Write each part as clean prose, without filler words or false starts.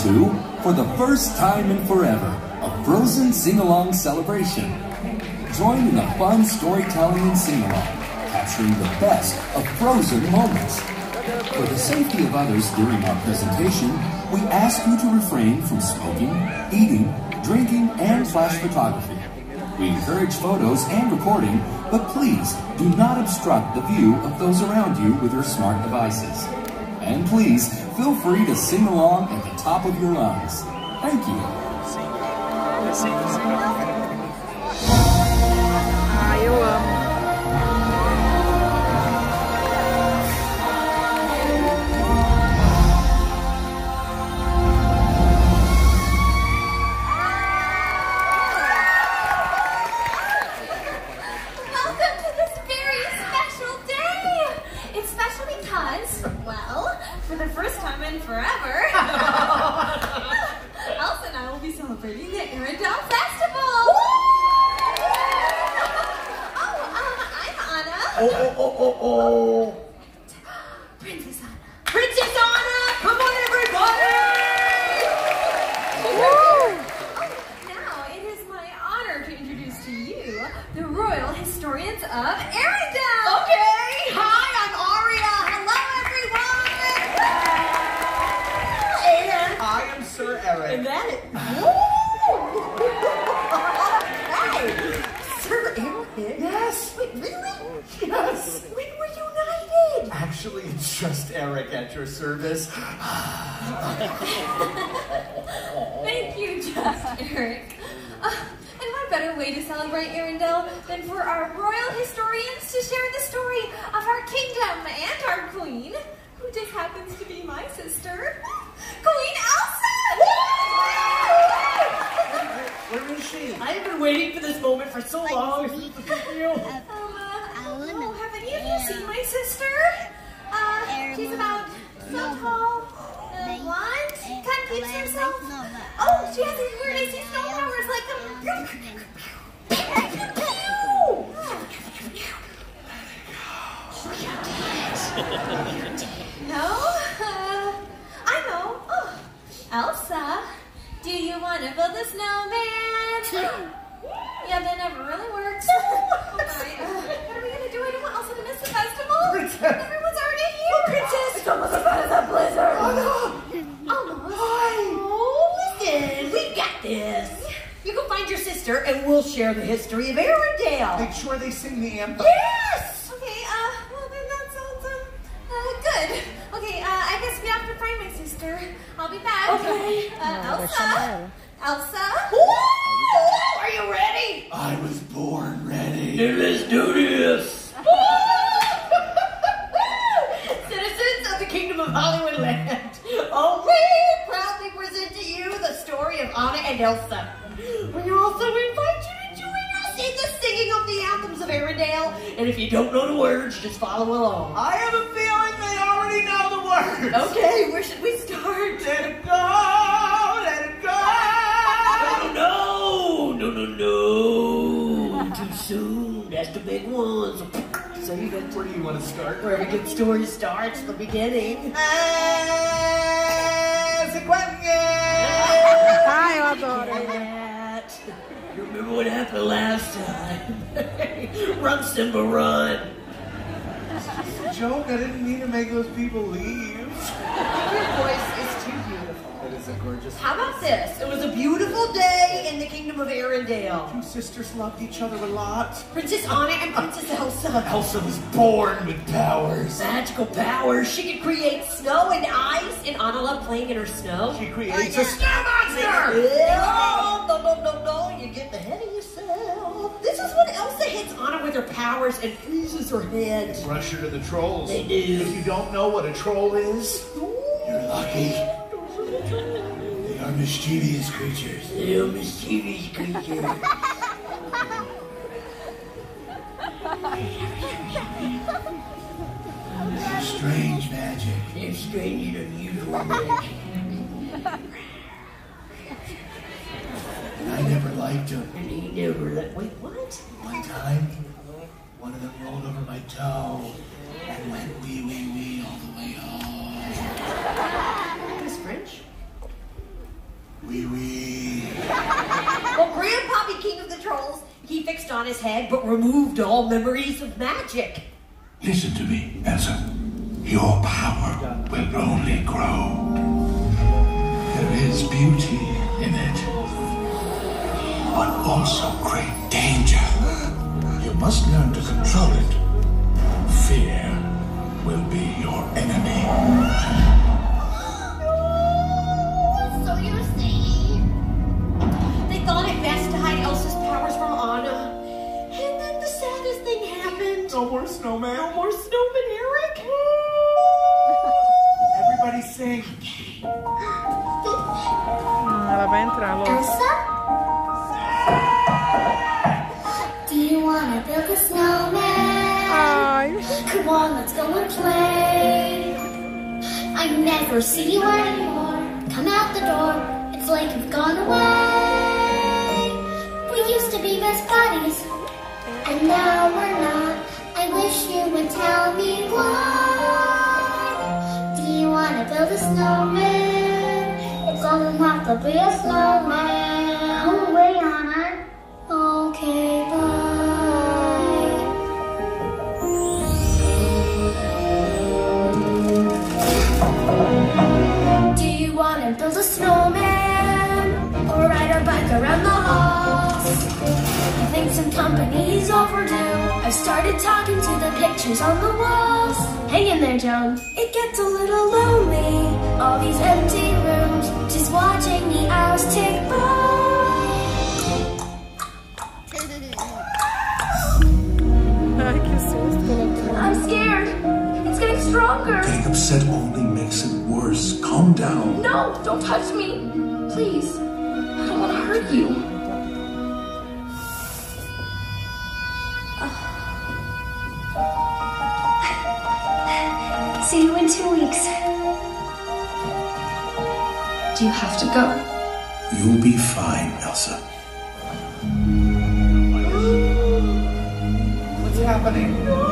to, for the first time in forever, a Frozen sing-along celebration. Join in a fun storytelling and sing-along, capturing the best of Frozen moments. For the safety of others during our presentation, we ask you to refrain from smoking, eating, drinking, and flash photography. We encourage photos and recording, but please do not obstruct the view of those around you with your smart devices. And please, feel free to sing along at the top of your lungs. Thank you. Eu amo. For the first time in forever, Elsa and I will be celebrating the Arendelle Festival. I'm Anna. Oh. Princess Anna. Princess Anna! Come on, everybody! Now it is my honor to introduce to you the Royal Historians of Arendelle. Okay, hi, I'm Aria. Hello, everyone! And I am Sir Eric. And that is... Hey! Sir Eric? Yes. Wait, really? Yes. When were you knighted? Actually, it's just Eric at your service. Thank you, just Eric. And what better way to celebrate Arendelle than for our royal historians to share the story of our kingdom and our queen, who just happens to be my sister, Queen Elsa! Where is she? I've been waiting for this moment for so long. Have any of you seen my sister? She's about so tall, blonde, kind of keeps herself. Oh, she has these weird AC snow powers like No? I know. Oh, Elsa, do you want to build a snowman? Yeah, that never really works. What are we going to do? I don't want Elsa to miss the festival. Everyone's already here. Princess! It's almost as bad as a blizzard. Almost. Oh, listen, we got this. You can find your sister and we'll share the history of Arendelle. Make sure they sing the anthem. Yes! Okay, well then that sounds, good. Okay, I guess we have to find my sister. I'll be back. Okay. Elsa? Elsa? Woo! Are you ready? I was born ready. Then let's do this. Citizens of the Kingdom of Hollywoodland, we proudly present to you the story of Anna and Elsa. We also invite you to join us in the singing of the anthems of Arendelle. And if you don't know the words, just follow along. I have a feeling they already know the words. Okay, where should we start? Let it go, let it go. No. Too soon. That's the big one. So you got Where do you want to start? where every good story starts, the beginning. Ai, eu adoro. You remember what happened last time? Run, Simba, run. Joke, I didn't mean to make those people leave. Your voice is too beautiful. That is a gorgeous. How about this? It was a beautiful day in the Kingdom of Arendelle. Two sisters loved each other a lot. Princess Anna and Princess Elsa. Elsa was born with powers. Magical powers. She could create snow and ice, and Anna loved playing in her snow. She creates a snow monster! No, you get ahead of yourself. This is when Elsa hits Anna with her powers and freezes her head. Rush her to the trolls. They do. If you don't know what a troll is, you're lucky. They are mischievous creatures. Little mischievous creature. It's strange magic. They're strange and unusual magic. And I never liked them. And he never let. Wait, what? One time, one of them rolled over my toe and went wee all the way home. Miss French? Well, Grandpappy King of the Trolls, he fixed on his head but removed all memories of magic. Listen to me, Elsa. Your power will only grow. There is beauty in it, but also great danger. You must learn to control it. Fear will be your enemy. So you're saying they thought it best to hide Elsa's powers from Anna, and then the saddest thing happened. No more snowman. No more snowman, Eric. Everybody sing. Ela vai entrar, louca. Elsa? Do you wanna build a snowman? Ai. Come on, let's go and play. I never see you anymore. Come out the door, it's like you've gone away. We used to be best buddies, and now we're not. I wish you would tell me why. Do you wanna build a snowman? It doesn't have to be a snowman. Go away, Anna. Okay, bye. Do you wanna build a snowman? Or ride our bike around the halls? I think some company's overdue. I've started talking to the pictures on the walls. Hang in there, Joan. It gets a little lonely. All these empty rooms. Just watching the hours tick by. Ai, que susto. I'm scared. It's getting stronger. Getting upset only makes it worse. Calm down. No, don't touch me. Please. I don't want to hurt you. See you in 2 weeks. Do you have to go? You'll be fine, Elsa. What's happening?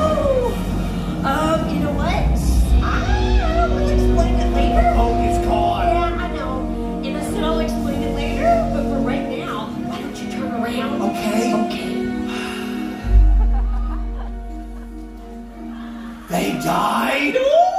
You know what? Let's explain it later. Oh, it's gone. Yeah, I know. And I said I'll explain it later, but for right now, why don't you turn around? Okay. Okay. They died?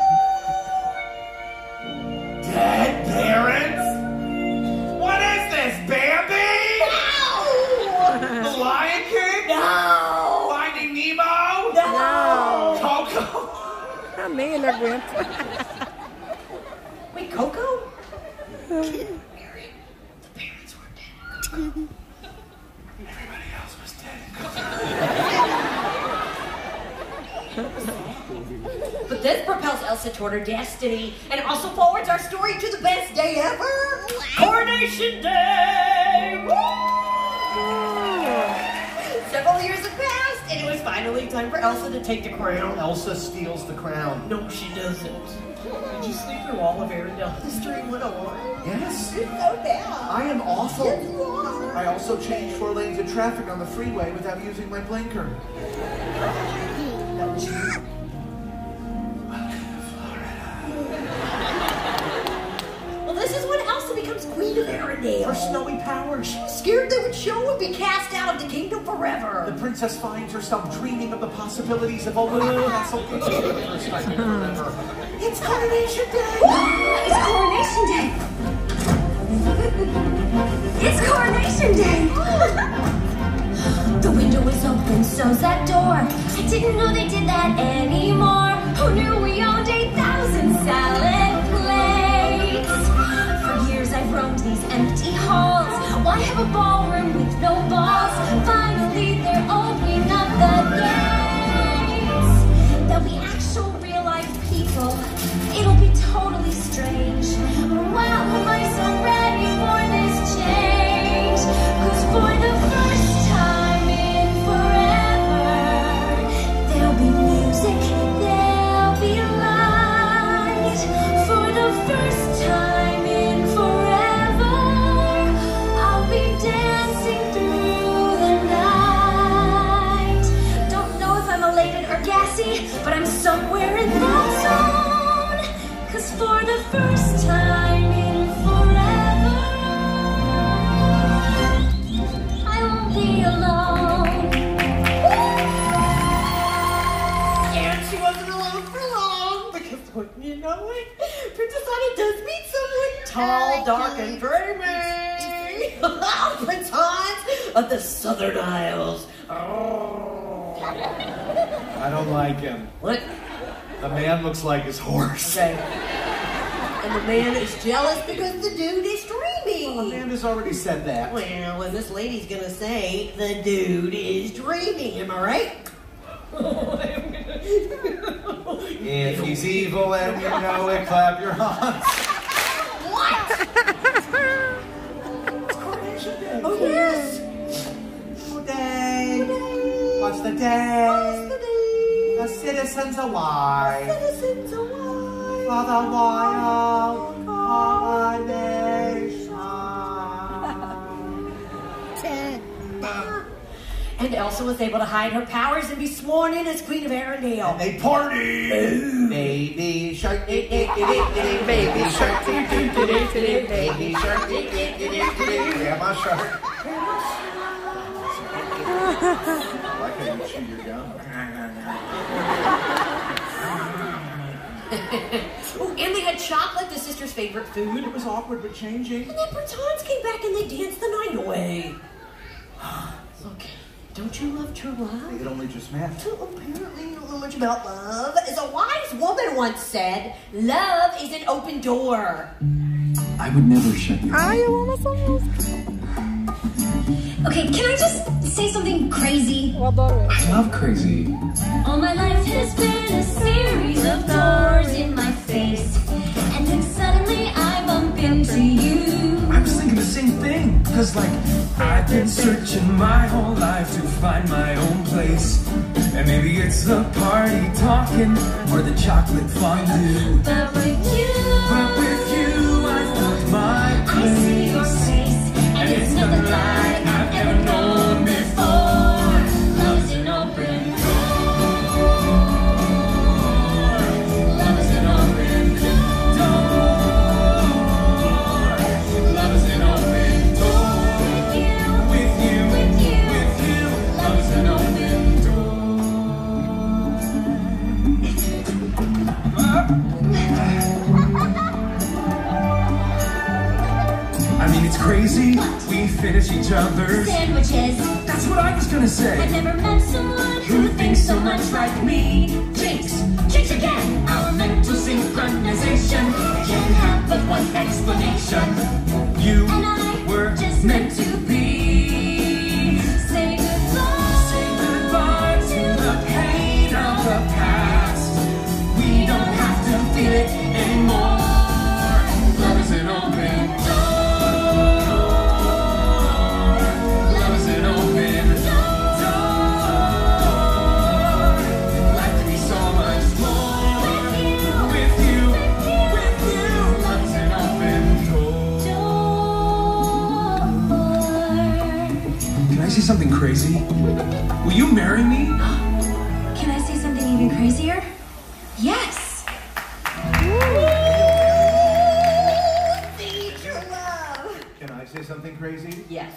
Dead parents? What is this, Bambi? The Lion King? No! Finding Nemo? No! Coco? Ah, nem ele aguenta. Wait, Coco? The parents were dead. Everybody else was dead. But this propels Elsa toward her destiny and also forwards our story to the best day ever. Coronation Day! Woo! Several years have passed, and it was finally time for Elsa to take the crown. Elsa steals the crown. No, she doesn't. Did you sleep through all of Arendelle History 101? Yes. It's so bad. I am awful. Yes, you are. I also changed 4 lanes of traffic on the freeway without using my blinker. That was you. Well, this is when Elsa becomes Queen of Arendelle. Her snowy powers. She was scared they would show and be cast out of the kingdom forever. The princess finds herself dreaming of the possibilities of a little castle for the first time in forever. It's Coronation Day! It's Coronation Day! It's Coronation Day! The window is open, so's that door. I didn't know they did that anymore. Who knew we owned 8,000 salad plates? For years I've roamed these empty halls. Why have a ballroom with no balls? Finally they're opening up the gates. There'll be actual real-life people. It'll be totally strange. Wow, am I so ready for this change? 'Cause for the first time in forever, there'll be music, there'll be light. For the first time in forever, I'll be dancing tall, dark, and dreamy. Prince Hans of the Southern Isles. I don't like him. What? The man looks like his horse. Okay. And the man is jealous because the dude is dreaming. Well, Amanda's already said that. Well, and this lady's gonna say the dude is dreaming. Am I right? If he's evil and you know it, clap your hands. What? It's Coronation Day. Oh, yes. Today. What's the day? The citizens away. Citizens away. For the royal coronation. And Elsa was able to hide her powers and be sworn in as Queen of Arendelle. And they party. Baby shark, baby shark, baby shark, grandma shark. I like how you chew your gum. Oh, and they had chocolate, the sister's favorite food. It was awkward but changing. And then Prince Hans came back and they danced the night away. Look, don't you love true love? They had only just met. Apparently you don't know much about love. As a wise woman once said, love is an open door. I would never shut you. Ai, eu amo essa música. Okay, can I just say something crazy? Eu adoro ele. I love crazy. All my life has been a series of doors in my face. And then suddenly I bump into you. I was thinking the same thing. Cause like, I've been searching my whole life to find my own place. And maybe it's the party talking or the chocolate fondue. But with you, I found my I see your place. face. And it's not the lie I've ever known before. Love's an open door. Love is an open door. Love is an open door. With you, With you, love is an open I mean, it's crazy. We finish each other's. sandwiches. That's what I was gonna say. I've never met someone who thinks so much like me. Jinx, jinx again. Our mental synchronization can have but one explanation. You And I were just meant to be. Say goodbye. Say goodbye to the pain of the past. We don't have to feel it anymore. Love is an open door. Love is an open door. Life can be so much more. With you, love is an open door. Can I say something crazy? Will you marry me? Can I say something even crazier? Yes. See true love. Can I say something crazy? Yes.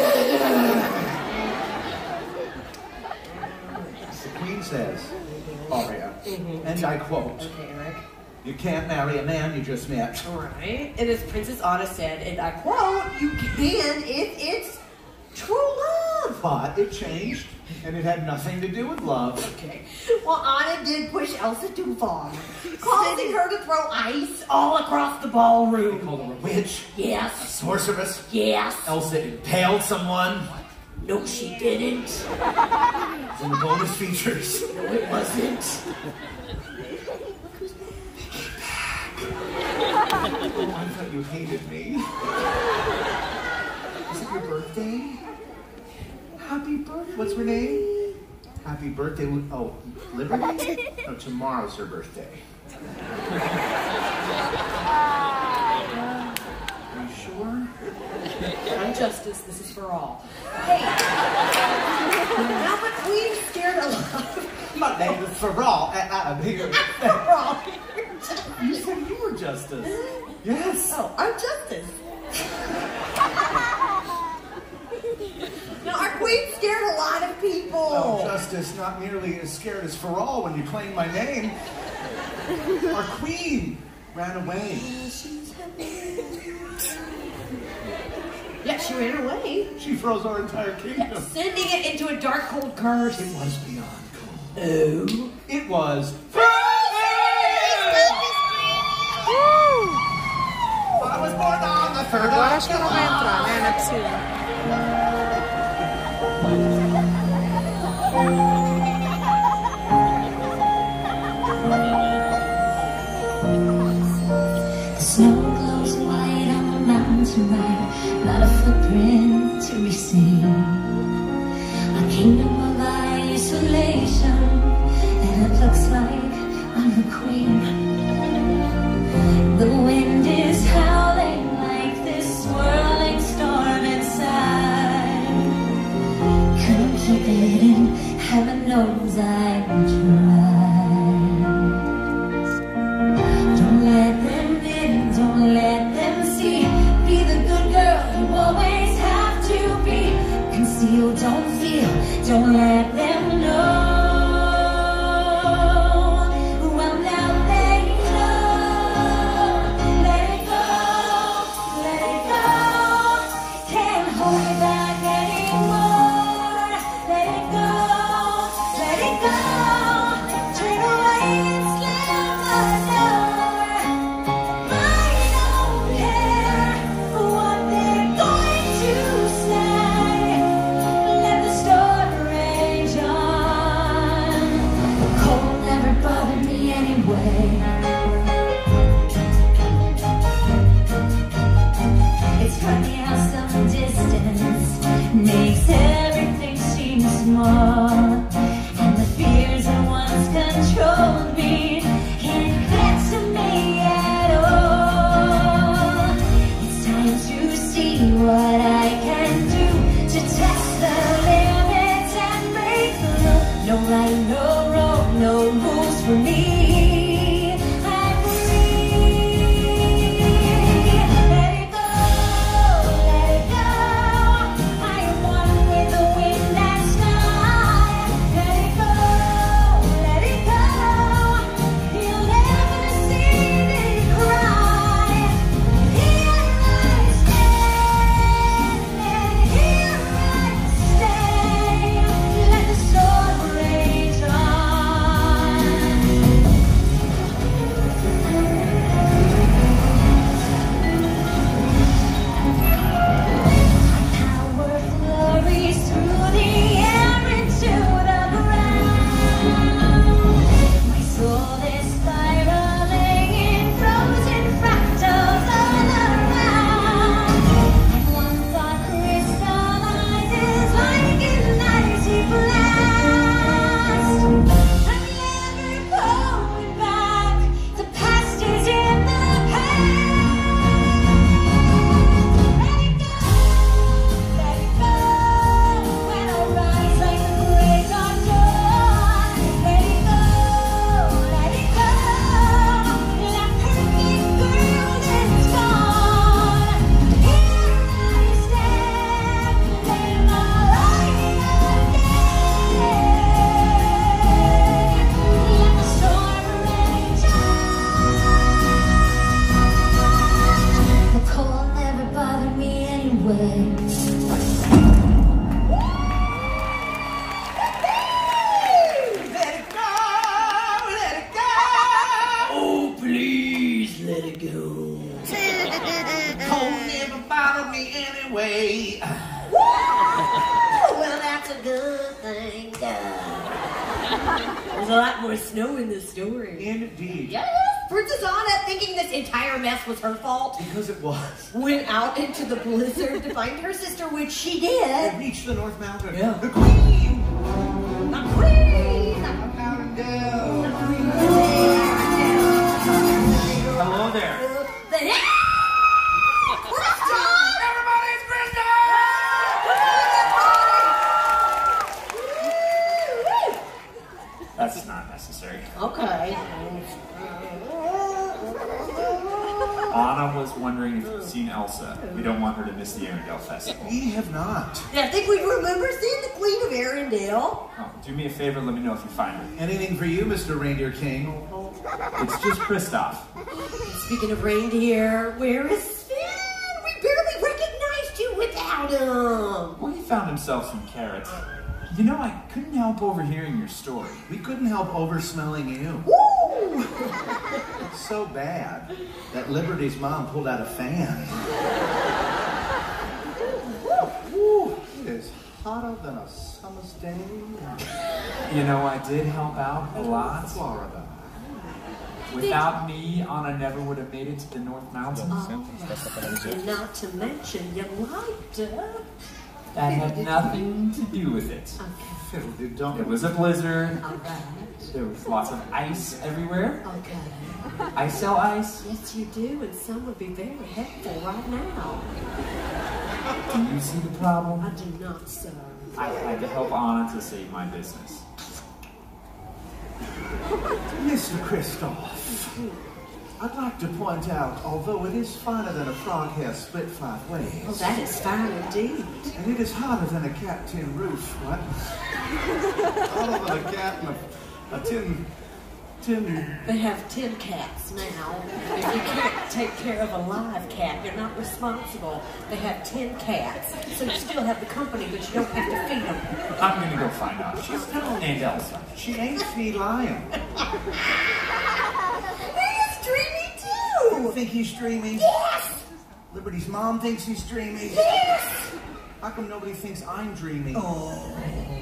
The Queen says, Aria, and I quote, Okay, Eric. "You can't marry a man you just met." All right. And as Princess Anna said, and I quote, you can if it's true love. But it changed, and it had nothing to do with love. Okay. Well, Anna did push Elsa too far, causing her to throw ice all across the They ballroom. called her a witch, a Yes. sorceress. Yes. Elsa impaled someone. No, she didn't. It's in the bonus features. No, it wasn't. Oh, I thought you hated me. Is it your birthday? Happy birthday. What's her name? Happy birthday. Oh, Liberty? No, tomorrow's her birthday. Are you sure? I'm Justice. This is for all. Hey. Now the Queen's scared a lot. My name is Farrell, and I'm here. Farrell. You said you were Justice. Yes. Oh, I'm Justice. Now, our Queen scared a lot of people. Well, Justice, not nearly as scared as Farrell when you claimed my name. Our Queen ran away. She's happy. Yeah, she ran away. She froze our entire kingdom. Sending it into a dark, cold curse. It was beyond cold. Oh. It was I was born on the 3rd Agora acho que ela vai entrar, né? Não é possível. The snow glows white on the mountain tonight, not a footprint to be seen. A kingdom of isolation, and it looks like I'm the queen. The wind is howling like this swirling storm inside. Couldn't keep it in, heaven knows I tried. Don't let them in, don't let them see. Be the good girl you always have to be. Conceal, don't feel, don't let them know. Well, now they know. Let it go, let it go. Can't hold it back anymore. Let it go, let it go. Turn away and slam the door. I don't care what they're going to say. Let the storm rage on. Cold never bothered me anyway. It's funny how some distance makes everything seem small. And the fears that once controlled me can't get to me at all. It's time to see what I can do to test the limits and break through. No right, no wrong, no rules for me. I'm free. Let it go, let it go. I am one with the wind and sky. Let it go, let it go. You'll never see me cry. Here I stand, and here I stay. Let the storm rage on. Power flurries through the air into the ground. My soul is spiraling in frozen fractals all around. And one thought crystallizes like an icy blast. I'm never going back. The past is in the past. Let it go, let it go. When I rise like the break of dawn. Let it go, let it go. That perfect girl that's gone. Here I stand, letting my light again. Let the storm rage on. The cold never bothered me anyway. Let it go, let it go. Oh, please let it go. Cold never bothered me anyway. Well, that's a good thing. There's a lot more snow in this story. Indeed. Yes, Princess Anna, thinking this entire mess was her fault, Because it was. went out into the blizzard to find her sister, which she It did. reached the North Mountain. Yeah. The Queen. The queen! Of Mountaindale. The queen! Hello there. Everybody's That's not necessary. Okay. Anna was wondering if you've seen Elsa. We don't want her to miss the Arendelle Festival. We have not. I think we remember seeing the Queen of Arendelle. Oh, do me a favor, let me know if you find her. Anything for you, Mr. Reindeer King? It's just Kristoff. Speaking of reindeer, where is Sven? We barely recognized you with that found himself some carrots. You know, I couldn't help overhearing your story. We couldn't help over-smelling you. Woo! So bad that Liberty's mom pulled out a fan. Woo! It is hotter than a summer's day. You know, I did help out a lot. Florida. Without me, Anna never would have made it to the North Mountains. And not to mention, you liked her. That had nothing to do with it. It was a blizzard. All right. There was lots of ice everywhere. Okay. I sell ice. Yes, you do, and some would be very helpful right now. Do you see the problem? I do not, sir. I had to help Anna to save my business. Mr. Kristoff, I'd like to point out, although it is finer than a frog hair split 5 ways. Oh, that is fine indeed. And it is harder than a cat tin roof, what? Harder than a cat and a tin... They have 10 cats now. If you can't take care of a live cat, you're not responsible. They have 10 cats, so you still have the company, but you don't have to feed them. I'm gonna go find out. She's and Elsa. She ain't feline. He's dreamy too! You think he's dreamy? Yes! Liberty's mom thinks he's dreamy? Yes! How come nobody thinks I'm dreamy? Oh.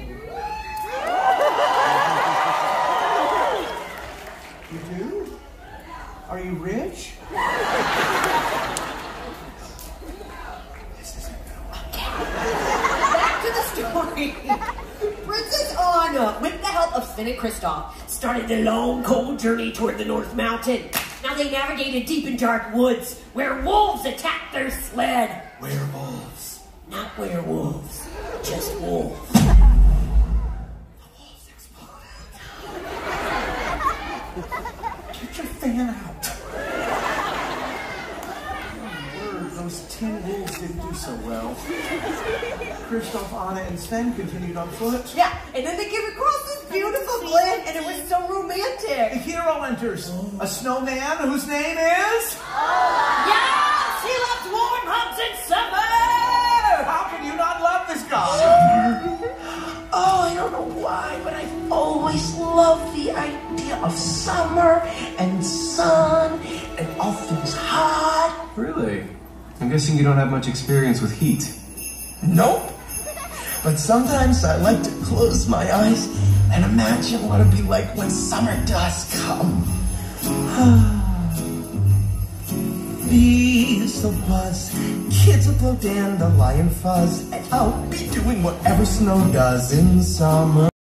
You do? Are you rich? This isn't good. Back to the story. Princess Anna, with the help of Sven and Kristoff, started the long, cold journey toward the North Mountain. Now they navigated deep and dark woods where wolves attacked their sled. Werewolves. Not werewolves, just wolves. Get your fan out. Oh, word, those 10 wolves didn't do so well. Kristoff, Anna, and Sven continued on foot. Yeah, and then they came across this beautiful glen, and it was so romantic. The hero enters, a snowman whose name is... Yes, he loves warm hugs in summer. How can you not love this guy? Oh, I don't know why, but I've always loved the idea of summer and sun and all things hot. Really? I'm guessing you don't have much experience with heat. Nope. But sometimes I like to close my eyes and imagine what it'd be like when summer does come. Bees will buzz, kids will blow dandelion fuzz, and I'll be doing whatever snow does in summer.